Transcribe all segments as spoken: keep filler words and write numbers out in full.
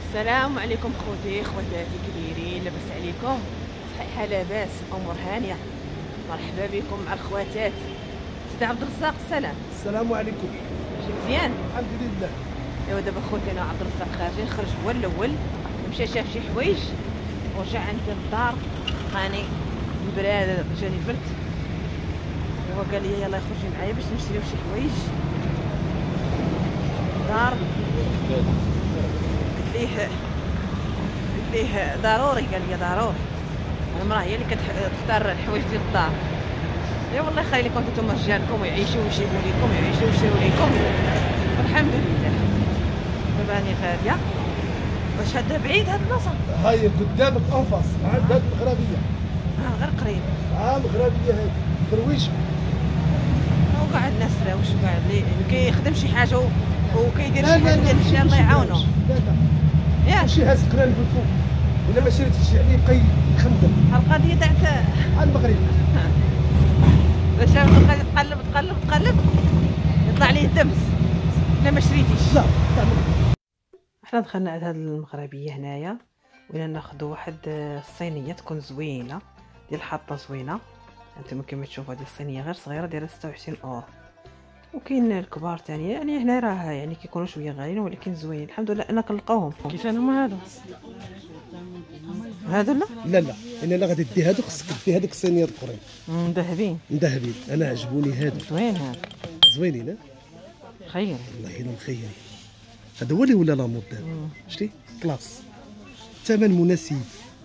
السلام عليكم خوتي خواتاتي كبيرين، لاباس عليكم؟ صحيحه لاباس؟ امور هانيه. مرحبا بكم مع الخواتات. سيدي عبد الرزاق السلام. السلام عليكم. ماشي مزيان؟ الحمد لله. ايوا دابا خوتي انا عبد الرزاق خارجين، خرج هو الاول مشى شاف شي حوايج ورجع عند الدار، لقاني البراد جاني البرد، هو قال لي يلاه خرجي معايا باش نشريو شي حوايج الدار. قلت ليه قلت ليه ضروري، قال لي ضروري، المراه هي اللي كتختار الحوايج ديال الدار. اي والله يخليكم نتوما رجالكم ويعيشوا ويجيبوا لكم، يعيشوا ويشريو لكم، والحمد لله. دابا راني غاديه واش هذا بعيد هاد البلاصه؟ هاي قدامك انفاس عند هاد المغربيه. اه غير قريب. اه مغربيه هادي درويشه. وكاع الناس راه واش كاع اللي كيخدم شي حاجه وكيدير شي لا حاجه لا ديال الشي الله يعاونو. لا لا ياك ماشي هاز قران بالفوق، الا ما شريتيش عليه يبقى يخمم. القضيه تاع على المغرب. باش تبقى تقلب تقلب تقلب يطلع ليه الدمس الا ما شريتيش. لا حنا دخلنا على هاد المغربيه هنايا، ولا ناخذوا واحد الصينيه تكون زوينه ديال حاطه زوينه. انتم كما تشوفوا هذه الصينيه غير صغيره دايره ستة وعشرين اورو، وكاين الكبار ثاني. يعني هنا راه يعني كيكونوا شويه غاليين ولكن زوينين الحمد لله انا كنلقاوهم. كيف هما هادو؟ هادو لا لا لا الا لا غادي دي هادو خصك دي هذوك الصينيات الاخرين مذهبين مذهبين. انا عجبوني هادو زوين. هذا زوينين. خير والله الا مخيرين. هذا هو اللي ولا لا مود دابا. شتي كلاس، الثمن مناسب،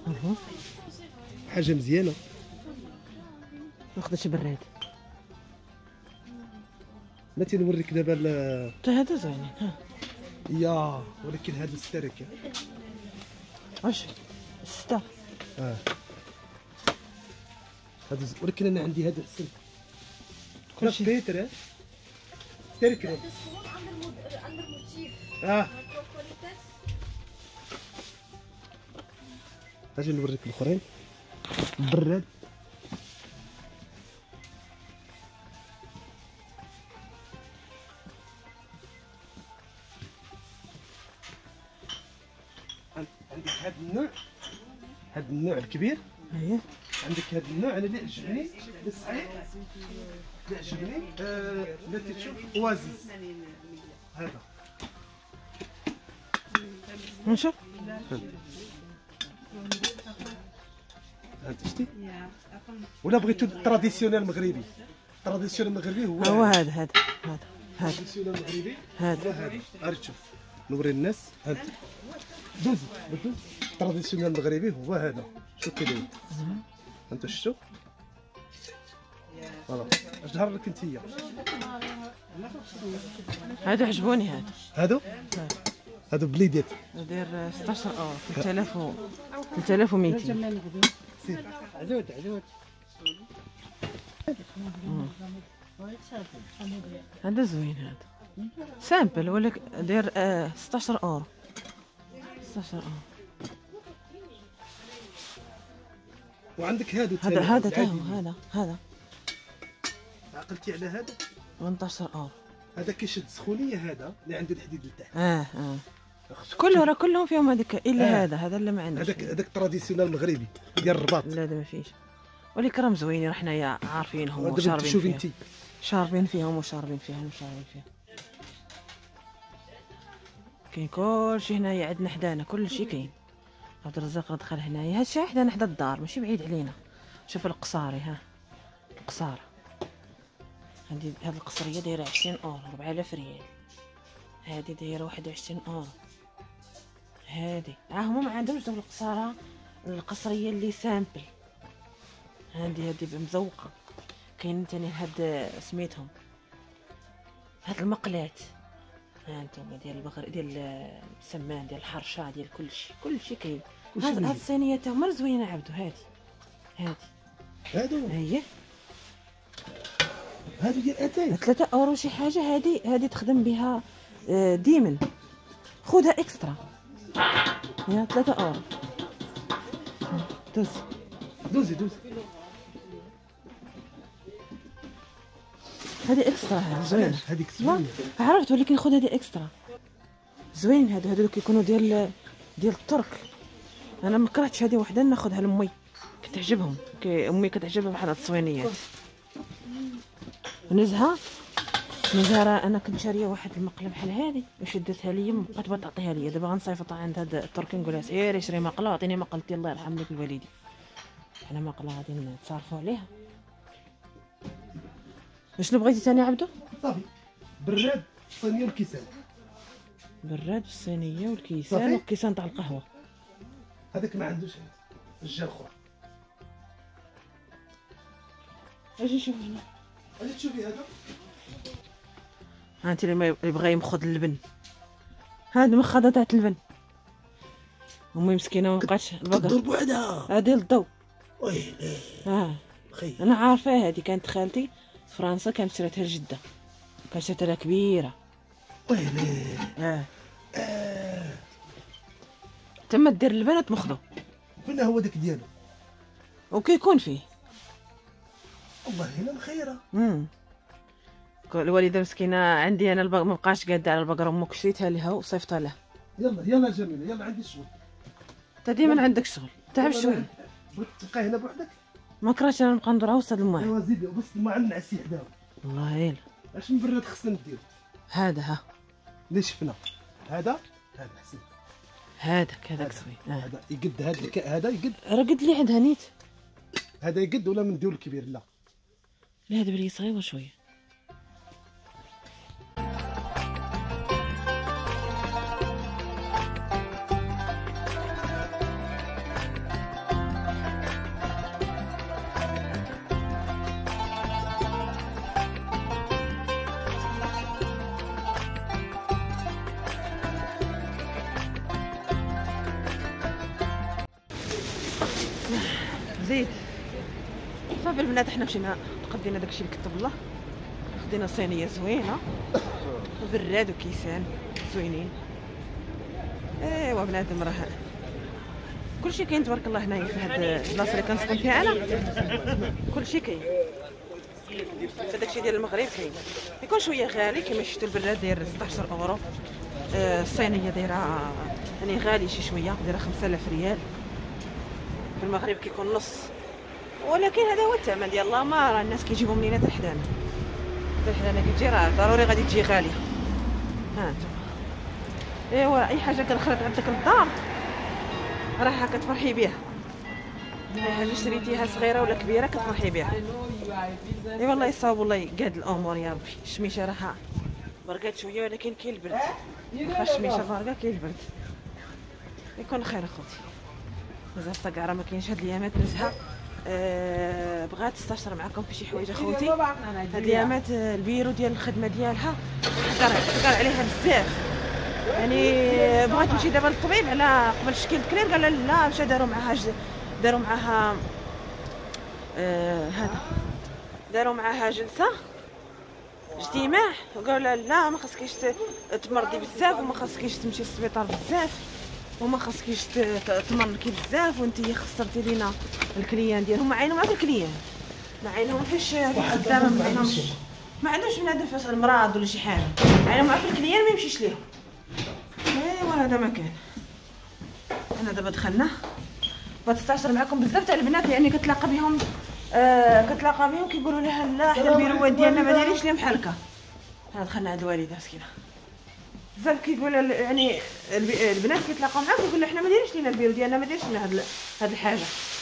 حاجه مزيانه. ناخذ شي براد. ما تنوريك دابا حتى هادو زوينين. ها يا ولكن هادو السركه واش ستة؟ اه هادو ز- ولكن انا عندي هذا السن كلشي بيتر ستركه. اه اجي نوريك الاخرين. براد عندك هذا النوع، هذا النوع الكبير. اييه عندك هذا النوع انا اللي عجبني بالصحيح، اللي عجبني آه، اللي تشوف اوازيز هذا. نشوف. هذا شتي ولا بغيتو التراديسيونيل المغربي؟ التراديسيونيل المغربي هو هو هذا هذا هذا هذا التراديسيونيل المغربي هذا. هو هذا. غير تشوف نوري الناس. هذا دوز دوز التراديسيونيل المغربي هو هذا. شوف كي داير انت شفتو. فوالا اش ظهر لك انتيا؟ هادو عجبوني. هادو هادو هادو بليدات داير ستة عشر اورو، ثلاثة آلاف و ثلاثة آلاف ومئتين. عدود عدود. هذا زوين. هذا سامبل ولك داير آه ستة عشر اورو. ستة عشر اورو. وعندك هادو هذا تاني هذا تا العادي. هو هذا هذا عقلتي على هذا؟ ثمانية عشر اورو. هذا كيشد سخونيه، هذا اللي عنده الحديد لتحت. اه اه كله راه كلهم فيهم هذيك الا آه. هذا هذا اللي ما عندوش. هذاك هذاك التراديسيونال المغربي ديال الرباط. لا هذا ما فيش، ولكن راهم زوينين، راه حنايا عارفينهم دابا وشاربين شوفي فيهم. انت شاربين فيهم وشاربين فيهم وشاربين فيهم. كاين كلشي هنايا عندنا حدانا، كلشي كاين. عبد الرزاق دخل هنايا، هادشي حدانا حدا الدار ماشي بعيد علينا. شوف القصاري، ها القصاره هادي، هاد القصريه دايره عشرين اورو، أربعة آلاف ريال. هادي دايره واحد وعشرين اورو. هادي ها هما ما عندهمش دوك القصاره القصريه اللي سامبل. هادي هادي مزوقه. كاين ثاني هاد سميتهم هاد المقلات، ها انتم ديال البغر ديال السمان ديال الحرشه ديال كلشي كلشي كاين. هاد هاد الصينيه تا هما زوينه عبدو. هادي هادي هادو هي هادو ديال اتاي ثلاثة اورو شي حاجه. هادي هادي تخدم بها آه، ديمن، خذها اكسترا. يا ثلاثة اورو. دوز دوزي دوزي. هذه اكسترا. هذه زوينه. هذيك زوينه عرفت، ولكن خذ هذه اكسترا. زوين هادو هادو كيكونوا ديال ديال الترك. انا ما كرهتش هذه وحده ناخذها لامي كتعجبهم، كي امي كتعجبها بحال هاد الصوينيات. نزهه نزهه راه انا كنت شاريه واحد المقله بحال هذه وشدتها ليا بقات بغات تعطيها ليا. دابا غنصيفطها عند هاد التركي نقول لها سيري شري مقله عطيني مقلتي الله يرحم لك الوالدين. انا مقله غادي نتصرفوا عليها. شنو بغيتي ثاني عبدو؟ صافي براد الصينيه والكيسان. براد الصينيه والكيسان صافي. والكيسان تاع القهوه هذاك ما عندوش الجا الاخر. اجي نشوف هنا. اجي تشوفي هذا ها انت اللي ما يبغى يمخض اللبن، هاد مخضه تاع اللبن. امي مسكينه ما بقاتش البقره تدور بوحدها. هادي الضو. ويلي اه خي انا عارفه هادي كانت خالتي في فرنسا كانت شراتها لجده، كانت شراتها لها كبيره. ويلي اه آه. تما دير اللبن تمخضو فين هو داك ديالو؟ وكيكون فيه. والله هنا مخيره. امم الوالده مسكينه عندي انا البق... ما بقاش قاده على البقره، امك شريتها لها وصيفطها لها. يلا يلا جميله يلا عندي الشغل. انت ديما عندك شغل تعب شويه. بغيت تبقى هنا بوحدك؟ ما كرهتش انا نبقى ندور عوسه الماء. ايوا زيدي بس الماء نعسي حداهم. والله يلا اش من براد خصنا نديرو؟ هذا ها اللي شفنا هذا هذا حسن. هذاك هذاك زوين. اه هذا يقد هذا الك... هذا يقد راه قد لي عندها نيت. هذا يقد ولا من ديول الكبير؟ لا لا هذا بلي صغيره شويه. زيد صافي البنات حنا مشينا تقضينا داكشي اللي كتب الله. خدينا صينيه زوينه وبراد وكيسان زوينين. ايوا بنادم راه كلشي كاين تبارك الله هنايا في هاد البلاصه اللي كنسكن فيها انا. كلشي كاين داكشي ديال المغرب كاين. يكون شويه غالي كما شفتوا البراد داير ستة عشر اورو. آه الصينيه دايره يعني غالي شي شويه دايره خمسة آلاف ريال. في المغرب كيكون نص، ولكن هذا هو الثمن ديال الله. ما راه الناس كيجيبوا منين حتى حدانا حتى حدانا كتجي راه ضروري غادي تجي غاليه. ها انتم ايوا اي حاجه كدخلت عندك للدار راه كتفرحي بها. اي حاجه شريتيها صغيره ولا كبيره كتفرحي بها. اي والله يصاوب والله يقاد الامور يا ربي. الشميشه راها برقات شويه ولكن كاين البرد. واخا الشميشه بارقه كاين البرد. يكون خير اخوتي. مازال الصقعره ما كاينش هاد الايامات نزهه. أه بغات تستشر معكم في شي حوايج اخوتي. هاد الايامات البيرو ديال الخدمه ديالها حقر حقر عليها بزاف. يعني بغات تمشي دابا للطبيب على قبل شكل بكرير قال لا مشى داروا معاها ج... داروا معاها أه هذا داروا معاها جلسه اجتماع وقالوا لها لا ما خاصكيش تمرضي بزاف وما خاصكيش تمشي للسبيطار بزاف وما خاصكيش تمركي بزاف وانتي خسرتي لينا الكليان ديالهم. ما عينهم على الكليان ما عينهم فاش في الدار ما عينهمش ما عندوش بنادم فاش المرض ولا شي حاجه عينهم على الكليان ما يمشيش ليهم. ايوا هذا ما كان. انا دابا دخلنا بغات تستعشر معكم بزاف تاع البنات يعني كتلاقى بهم آه كتلاقى بهم كيقولوا لها لا حنا البيروات ديالنا ما دايرينش ليهم بحال هكا. ها دخلنا عند الوالده مسكينه بزاف كيقول يعني البنات كيتلاقاو معاك كيقول لها حنا ما دايرينش لينا البيرو ديالنا ما دايرش لنا هاد هاد الحاجه.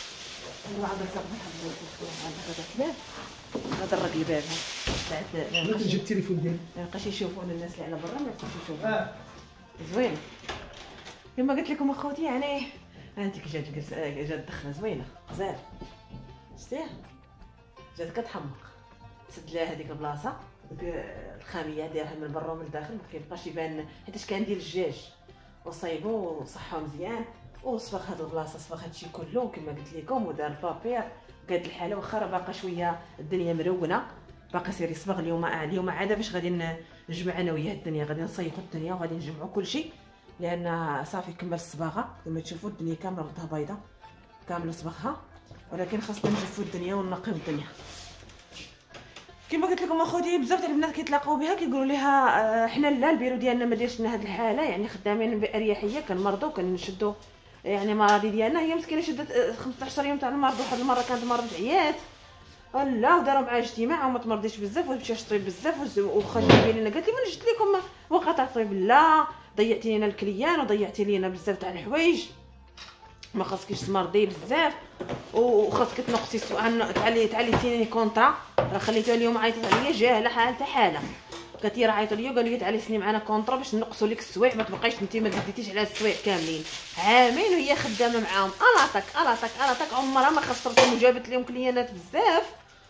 هذا الراجل الباب ها جبت التليفون ديالي ما يبقاش يشوفون الناس اللي على برا ما يبقاش يشوفون. زوين كما قلت لكم اخوتي يعني انت كي جات جات دخله زوينه غزال شتيها جات كتحمق. سد لها هذيك البلاصه الخاميه ديالها من برا ومن الداخل ما كيبقاش يبان حيت كان ديال الدجاج وصايبو وصحو مزيان وصبغ هاد البلاصه صبغ هادشي كله كما قلت لكم ودار بابير قاد الحاله واخا راه باقا شويه الدنيا مرونه باقا سير يصبغ. اليوم اليوم عاد باش غادي نجمع انا وياه الدنيا غادي نصيطوا الدنيا وغادي نجمعوا كلشي لان صافي كمل الصباغه كما تشوفوا الدنيا كامله ردها بيضاء كامله صبغها ولكن خاصنا نجفوا الدنيا ونقيو الدنيا. كما قلت لكم اخوتي بزاف تاع البنات كيتلاقاو بها كيقولوا لها آه، حنا لا البيرو ديالنا ما دايرش لنا هذه الحاله، يعني خدامين باريحيه، كنمرضوا كنشدوا يعني مراضي ديالنا. هي مسكينه شدت آه، خمسطاش يوم تاع المرض، واحد المره كانت مرضت عيات لا وداروا معها اجتماع وما تمرضيش بزاف ومشات طيب بزاف وخرجت لينا قالت لي وانا جبت لكم وقطع طيب، لا ضيعتي لينا الكليان وضيعتي لينا بزاف تاع الحوايج، ما خاصكيش تمرضي بزاف وخاصك تنقصي عن تعلي تعلي سنين كونطرا. راه خليتها اليوم عيطت عليا جاهله حالتها حاله، قالت لي راه عيطوا ليا قالوا لي تعالي سني معنا كونطرا باش نقصوا لك السوايع ما تبقايش انت ما ديتيش على السوايع كاملين. عامين وهي خدامه معاهم الاطك الاطك الاطك، عمرها ما خسرتهم وجابت لهم كليانات بزاف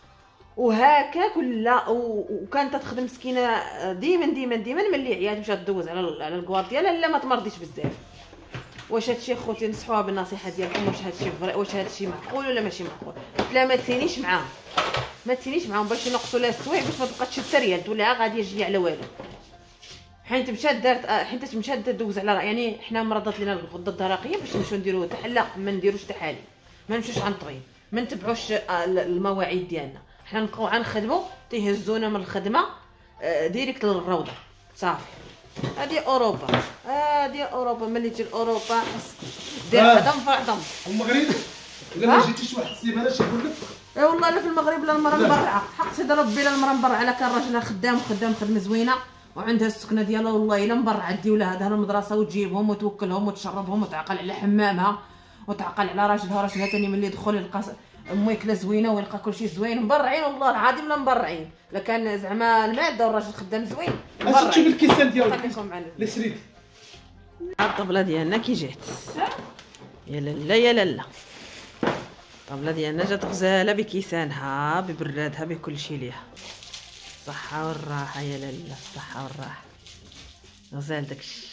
وهكا كلها. وكانت تخدم مسكينه ديما ديما ديما ملي عيات مشات دوز على على الكوار ديالها لا ما تمرضيش بزاف. واش هادشي خوتي نصحوها بالنصيحه ديالكم؟ واش هادشي واش هادشي معقول ولا ماشي معقول؟ قلت لها ما تسينيش معاهم ما تسينيش معاهم باش ينقصوا لها السوايع باش ما تبقى تشد ريال تولي عا غادي يجي على والو. حيت مشات دارت حيت مشات دوز على يعني حنا مرضات لينا الغده الدرقيه باش نمشيو نديرو لا ما نديروش تحاليل، ما نمشيوش عند الطبيب، ما نتبعوش المواعيد ديالنا، حنا نبقاو غنخدموا تيهزونا من الخدمه ديريكت للروضه صافي. هادي اوروبا هادي اوروبا ملي تجي لاوروبا خاص دير عظم في عظم. المغرب الا ما جيتيش واحد السيمانه شيقول لك اي والله لا في المغرب لا المراه مبرعه حق سيدي ربي، لا المراه مبرعه، لا كان راجلها خدام خدام خدمه زوينه وعندها السكنه ديالها والله الا مبرعه دي ولادها للمدرسه وتجيبهم وتوكلهم وتشربهم وتعقل على حمامها وتعقل على راجلها. راجلها ثاني ملي يدخل يلقى ماكله زوينه ويلقى كلشي زوين مبرعين والله العظيم لا مبرعين. لا كان زعما الماده والراجل خدام زوين اش تشوف الكيسان ديالك خليكم معنا اللي شريت الطبله ديالنا كي جات يا لالا يا لالا. الطبله ديالنا جات غزاله بكيسانها ببرادها بكل شيء ليها، الصحه والراحه يا لالا الصحه والراحه غزال داكشي.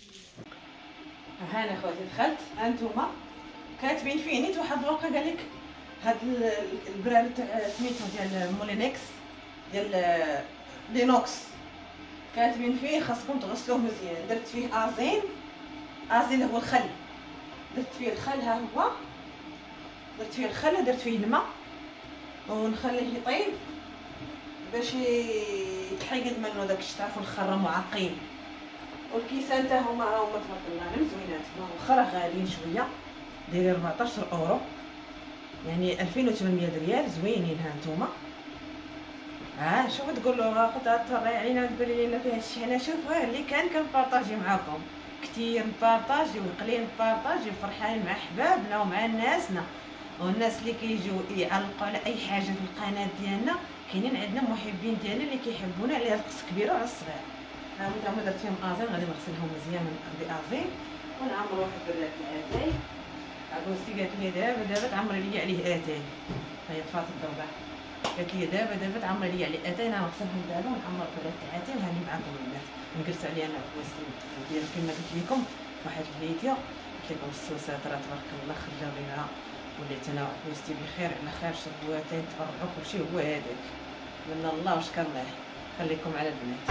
ها انا خواتي دخلت هانتوما كاتبين فيه نيت واحد الورقه قال لك هاد البراد تاع سميتو ديال مولينكس ديال لينوكس كاتبين فيه خاصكم تغسلوه مزيان. درت فيه ازين ازين هو الخل، درت فيه الخل ها هو درت فيه الخل درت فيه الماء ونخليه يطيب باش يتحيد منه داكشي تعرفوا الخر معقيم. والكيسان تا هما هما تبارك الله زوينات واخا راه غاليين شويه دايرين أربعطاش اورو يعني ألفين وثمنمية ريال زوينين ها نتوما. ها شوفوا تقولوا خدها تريعينا تقولي لنا فيها الشي. انا شوف اللي كان كنبارطاجي معاكم كثير نبارطاجي وقليل نبارطاجي فرحانين مع حبابنا ومع ناسنا والناس اللي كيجيو يعلقوا على اي حاجه في القناه ديالنا. كاينين عندنا محبين ديالنا اللي كيحبونا على القص كبير وعلى الصغير. ها هما درت فيهم ازين غادي نغسلهم مزيان بازين ونعمر واحد براد اتاي. عروستي قالت لي دابا دابا تعمري لي عليه اتاي، هي طفات الضوضاء قالت لي دابا دابا تعمري لي عليه اتاي. انا نغسلهم دابا ونعمر براد اتاي وهاني معاكم البنات. نجلس عليها انا عروستي ديال كما قلت لكم واحد الفيديو قلت لكم السوسات راه تبارك الله خلاو ليها وليت انا عروستي بخير على خير شربوا اتاي تفرحوا كلشي هو هذاك من الله وشكرناه. خليكم على البنات.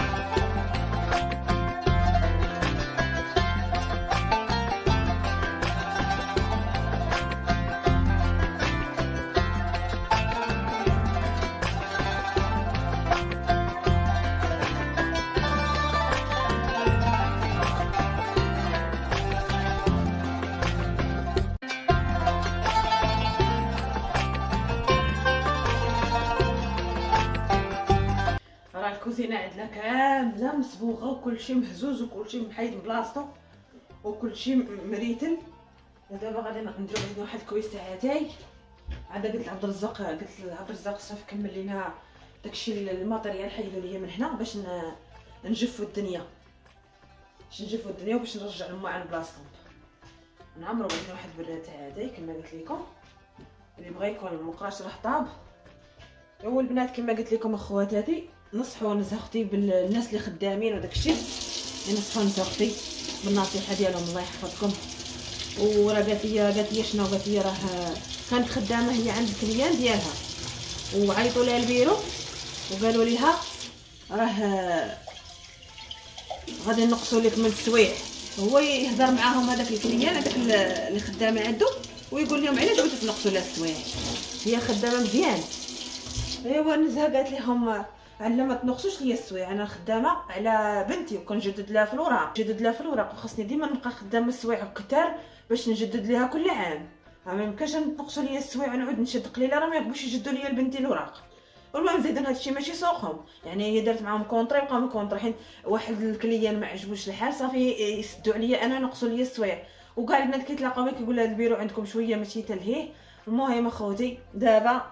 الكوزينه عندنا كامله مصبوغه وكلشي مهزوز وكلشي محيد من بلاصتو وكلشي مريتل. ودابا غادي نديرو عندنا واحد الكويس تاع اتاي. عاد قلت لعبد الرزاق قلت لعبد الرزاق صافي كمل لينا داكشي الماتيريال حيدوا ليا من هنا باش نجفوا الدنيا باش نجفوا الدنيا وباش نرجع الماء على بلاصتهم. نعمرو عندنا واحد براد تاع اتاي كما قلت لكم اللي بغا يكون المقراش راه طاب. هو البنات كما قلت لكم اخواتاتي نصحوا نزه اختي بالناس اللي خدامين وداكشي نصحوا نزه اختي بالنصيحه ديالهم الله يحفظكم. وراه قالت لي قالت لي شنو قالت لي راه كانت خدامه هي عند الكليان ديالها وعيطوا لها البيرو وقالوا لها راه غادي نقصوا لك من السويع. هو يهضر معاهم هذاك الكليان هذاك اللي خدامه عنده ويقول لهم علاش بغيتو تنقصوا لها السويع. هي خدامه مزيان ايوا نزهه قالت لهم على ما تنقصوش ليا السوايع، انا خدامه على بنتي وكنجدد لها في الوراق، نجدد لها في الوراق وخاصني ديما نبقى خدامه السوايع كتار باش نجدد ليها كل عام. ما يمكنش تنقصوا ليا السوايع ونعود نشد قليله، راه ما يقبوش يجدوا ليا لبنتي الوراق. والمهم زيد هادشي ماشي سوقهم، يعني هي دارت معاهم كونطري بقاو كونطري، حيت واحد الكليان ما عجبوش الحال صافي يسدوا عليا انا نقصوا ليا السوايع. وكاع البنات كيتلاقاو بك كيقول هاد البيرو عندكم شويه ماشي تلهيه. المهم اخوتي دابا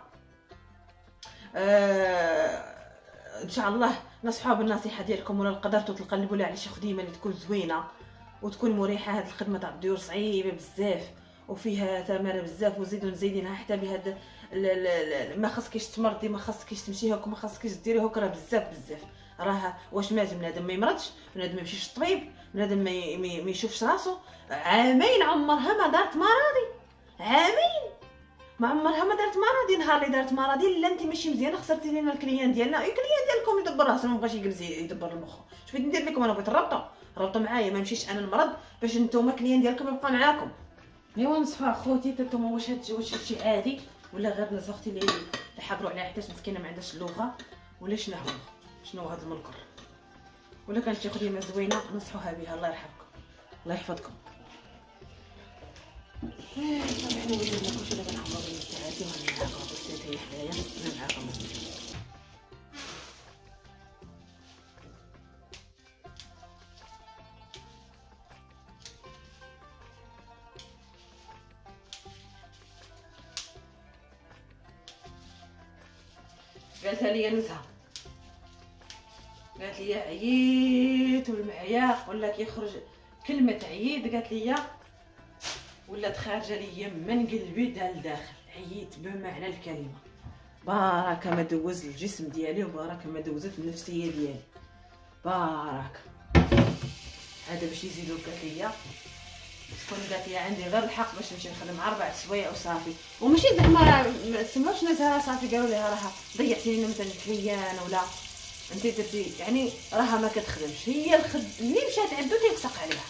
آه ان شاء الله نصحوا بالنصيحه ديالكم، ولا قدرتوا تقلبوا لها على شي خديمه اللي تكون زوينه وتكون مريحه. هاد الخدمه تاع الديور صعيبه بزاف وفيها ثمره بزاف، وزيدوا نزيدينها حتى بهاد ما خاصكيش تمرضي، ما خاصكيش تمشي هاك، ما خاصكيش ديري هاك، راه بزاف بزاف. راه واش مات بنادم ما يمرضش، بنادم ما يمشيش للطبيب، بنادم ما يشوفش راسو. عامين عمرها ما دارت مرضي، عامين ما عمرها ما دارت مرضي. نهار اللي دارت مرضي لا انت ماشي مزيانه خسرتي لينا الكليان ديالنا. الكليان ديالكم يدبر راسو، ما بغاش يجلس يدبر المخ. اش بغيت ندير لكم؟ انا بغيت نربطوا ربطوا معايا، ما نمشيش انا نمرض باش نتوما الكليان ديالكم يبقى معاكم. ايوا نصحوا خوتي نتوما واش هادشي واش هادشي عادي ولا غير ناس اختي اللي حبروا عليها حيت مسكينه ما عندهاش اللغه، ولا شنو هو شنو هذا المنكر؟ ولا كانت شي خديمه زوينه نصحوها بها. الله يرحمكم الله يحفظكم. ايه صافي حنا ولينا كلشي دابا نحضروا بالساعات وهنا معاكم بزاف هي حدايا انا معاكم. قالتها لي نزهه، قالت لي عييت والمعياق ولا كيخرج كلمه عييت، قالت لي ولات خارجه ليا من قلبي دا لداخل. عييت بمعنى الكلمه. بارك ما دوز الجسم ديالي وبارك ما دوزت النفسيه ديالي. بارك هذا باش يزيدوا. قالت لي شكون قالت لي عندي غير الحق باش نمشي نخدم اربع سوايع وصافي. وماشي زعما ما سمعوش ناسها صافي قالوا لها راها ضيعتي لنا مثلا كليان ولا انت درتي، يعني راها ما كتخدمش. هي الخد اللي مشات عنده تيفسق عليها.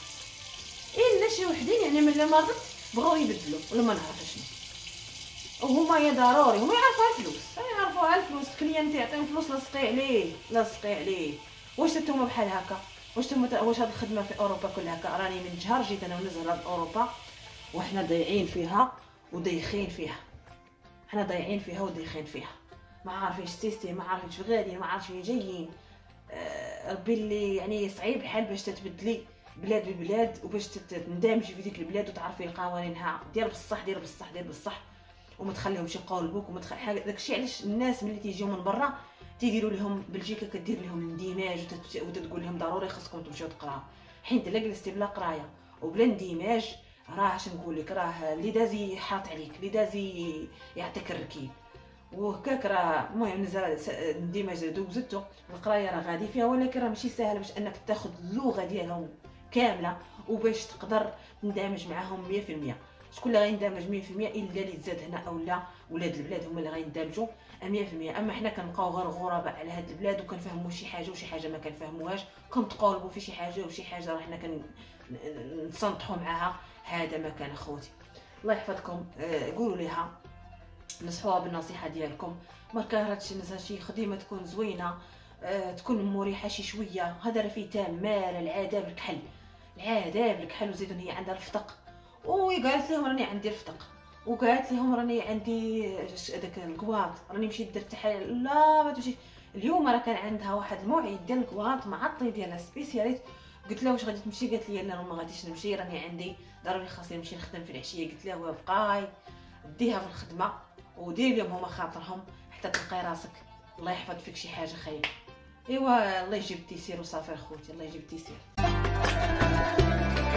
الا شي وحدين يعني ملي مرضت بغاو يبدلوا ولا ما نعرفش شنو، وهما يا ضروري هما يعرفوها الفلوس، يعرفوها الفلوس. الكليان تيعطيهم فلوس لاصقي عليه لاصقي عليه. واش نتوما بحال هكا؟ واش نتوما واش هاد الخدمه في اوروبا كلها هكا؟ راني من جهر جيت انا ونزهه لاوروبا وحنا ضايعين فيها ودايخين فيها، حنا ضايعين فيها ودايخين فيها. ما عارفينش سيستي، ما عارفينش فين غاديين، ما عارفين جايين. آه ربي اللي يعني صعيب الحال باش تتبدلي بلاد ببلاد وباش تندمجي في ديك البلاد وتعرفي قوانينها. دير بصح دير بصح دير بصح وما تخليهمش يقولبوك وما تخلي داكشي. علاش الناس ملي تيجيو من برا تيديروا لهم بلجيكا كدير لهم الاندماج وتتقول لهم ضروري خاصكم تمشيو تقراو، حيت الا جلستي بلا قرايه وبلا اندماج راه اش نقول لك، راه اللي دازي حاط عليك، اللي دازي يعطيك الركيب وهكاك. راه المهم نزل الاندماج دوزتو، القرايه راه غادي فيها، ولكن راه ماشي ساهل باش انك تاخذ اللغه ديالهم كامله وباش تقدر تندمج معاهم مية في المية. شكون اللي غيندمج مية في المية؟ الا اللي تزاد هنا اولا ولاد البلاد هما اللي غيندمجوا مية في المية. اما حنا كنبقاو غير غرباء على هاد البلاد وكنفهموا شي حاجه وشي حاجه ما كنفهموهاش، كنتقولبوا في شي حاجه وشي حاجه راه حنا كنسنطحوا معاها. هذا ما كان اخوتي. الله يحفظكم. آه قولوا ليها نصحوها بالنصيحه ديالكم. ما كرهتش نزها شي خديمه تكون زوينه، آه تكون مريحه شي شويه. هذا راه فيه تام مال العذاب الكحل، العذاب الكحل. وزيدون هي عندها الفتق وقالت لهم راني عندي الفتق، وقالت لهم راني عندي داك الكواط، راني مشيت درت تحاليل. لا ما تمشي اليوم، راه كان عندها واحد الموعد ديال الكواط مع الطي ديالها سبيسياليت. قلت لها واش غادي تمشي؟ قالت لي لا ما غاديش نمشي، راني عندي ضروري خاصني نمشي نخدم في العشيه. قلت لها بقاي ديها في الخدمه ودير لهم هما خاطرهم حتى تلقاي راسك الله يحفظ فيك شي حاجه خايبه. ايوا الله يجيب التيسير وصافي اخوتي، الله يجيب التيسير.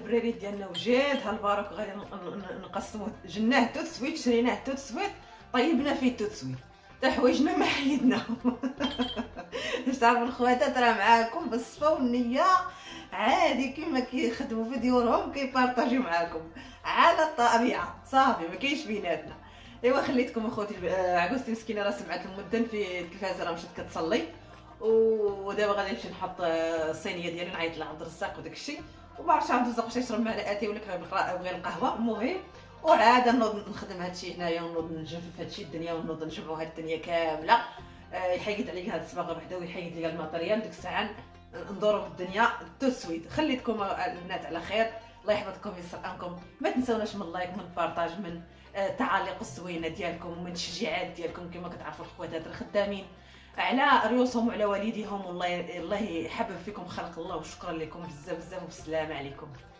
البراري ديالنا وجاد هالبارك غادي نقسموه، جناه تو تسويت، شريناه تو تسويت، طيبنا فيه تو تسويت، حتى حوايجنا ما حيدناهم. باش تعرفوا الخواتات راه معاكم بالصفا والنيه عادي كيما كيخدموا في ديورهم كيبارطاجيو معاكم على الطبيعه صافي ما كاينش بيناتنا. ايوا خليتكم اخوتي عكوستي مسكينه راه سمعت المدن في التلفازه راه مشات كتصلي، ودابا غادي نمشي نحط الصينيه ديالي نعيط لعبد الرزاق وداك الشيء، وما عرفتش عبد الرزاق واش يشرب معلقاتي ولا كيبغي القهوه. المهم وعاده نوض نخدم هادشي هنايا ونوض نجفف هادشي الدنيا ونوض نجمعوا هاد الدنيا كامله. يحيد عليا هاد الصباغه وحده ويحيد لي الماتريال، ديك الساعه ندوروا بالدنيا تو سويت. خليتكم البنات على خير، الله يحفظكم ويسرقكم. ما تنساوناش من اللايك من البارطاج من التعاليق الزوينه ديالكم ومن التشجيعات ديالكم. كما كتعرفوا الخواتات الخدامين على ريوسهم وعلى والديهم، والله الله يحبب فيكم خلق الله، وشكرا لكم بزاف بزاف والسلام عليكم.